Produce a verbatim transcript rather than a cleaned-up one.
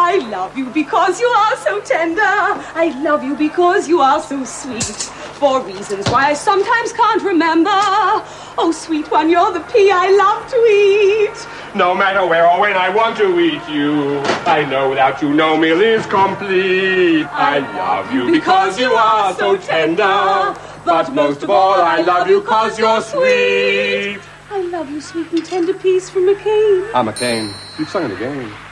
I love you because you are so tender. I love you because you are so sweet. For reasons why I sometimes can't remember. Oh, sweet one, you're the pea I love to eat. No matter where or when I want to eat you, I know that you no meal is complete. I love you because you are so tender. But most of all, I love you because you're sweet. I love you, sweet and tender peas from McCain. Ah, McCain, you've sung it again.